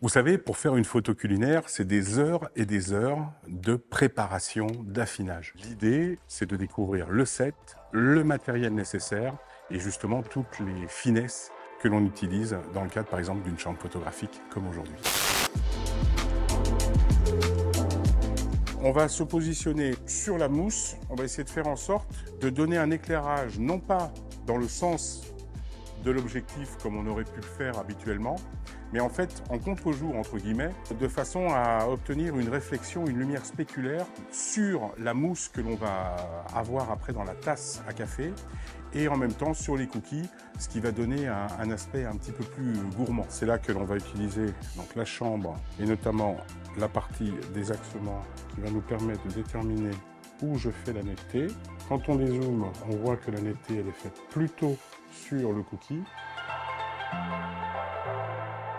Vous savez, pour faire une photo culinaire, c'est des heures et des heures de préparation, d'affinage. L'idée, c'est de découvrir le set, le matériel nécessaire et justement toutes les finesses que l'on utilise dans le cadre, par exemple, d'une chambre photographique comme aujourd'hui. On va se positionner sur la mousse. On va essayer de faire en sorte de donner un éclairage, non pas dans le sens de l'objectif comme on aurait pu le faire habituellement, mais en fait en contre-jour entre guillemets, de façon à obtenir une réflexion, une lumière spéculaire sur la mousse que l'on va avoir après dans la tasse à café et en même temps sur les cookies, ce qui va donner un aspect un petit peu plus gourmand. C'est là que l'on va utiliser donc la chambre et notamment la partie des axements qui va nous permettre de déterminer où je fais la netteté. Quand on dézoome, on voit que la netteté elle est faite plutôt sur le cookie.